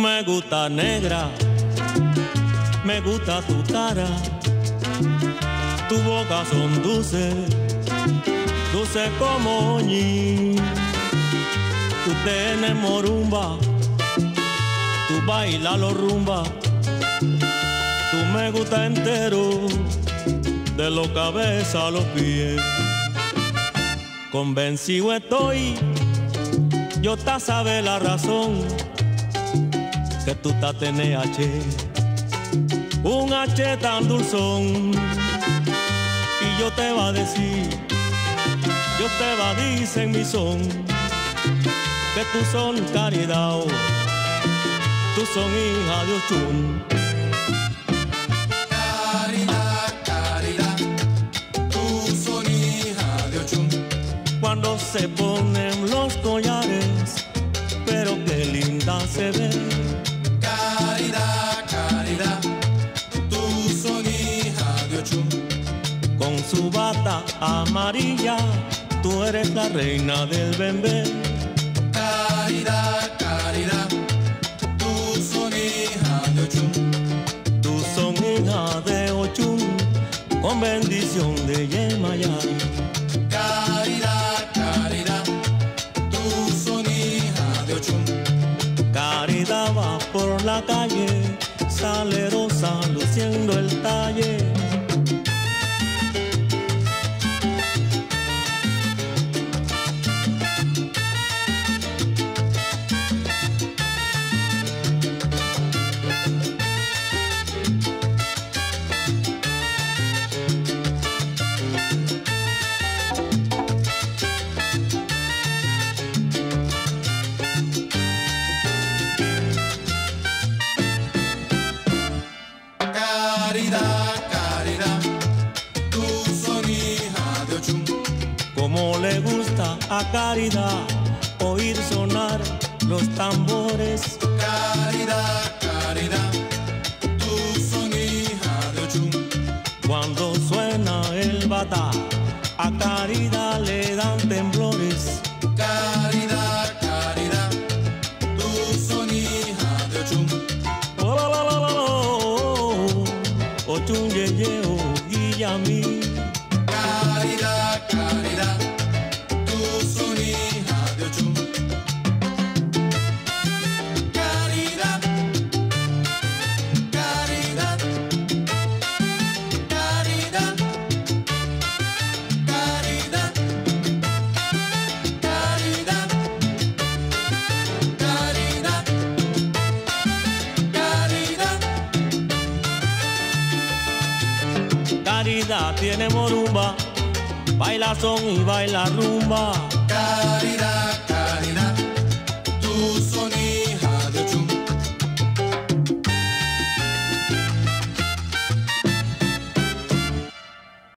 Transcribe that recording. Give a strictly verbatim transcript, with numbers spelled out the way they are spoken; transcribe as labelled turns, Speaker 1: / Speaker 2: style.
Speaker 1: Me gusta negra, me gusta tu cara, tu boca son dulces, dulces como ñi. Tú tienes morumba, tú bailas los rumba, tú me gusta entero, de los cabeza a los pies. Convencido estoy, yo te sabe la razón, que tú estás en H, un H tan dulzón. Y yo te va a decir, yo te va a decir en mi son, que tú son caridad, tú son hija de Ochun.
Speaker 2: Caridad, caridad, tú son hija de Ochun.
Speaker 1: Cuando se ponen los collares, pero qué linda se ve.
Speaker 2: Caridad, caridad, tú son hija de Ochun.
Speaker 1: Con su bata amarilla, tú eres la reina del bembé.
Speaker 2: Caridad, caridad, tú son hija de Ochun.
Speaker 1: Tú son hija de Ochun, con bendición de Yemayay.
Speaker 2: Caridad, caridad, tú son hija de Ochun.
Speaker 1: Caridad va por la calle, salerosa, luciendo el talle.
Speaker 2: Caridad, caridad, tú son hija de Ochun.
Speaker 1: Como le gusta a Caridad oír sonar los tambores.
Speaker 2: Caridad, caridad, tú son hija de Ochun.
Speaker 1: Cuando suena el batá, a Caridad le dan temblores.
Speaker 2: Caridad, caridad, tú son hija de Ochun.
Speaker 1: Oh, la, la, la, la, oh, Ochun yeyeo guillamí.
Speaker 2: Caridad, caridad, tú son hija de Ochun. Caridad, caridad, caridad, caridad, caridad, caridad, caridad.
Speaker 1: Caridad tiene morumba, baila son y baila rumba.
Speaker 2: Caridad.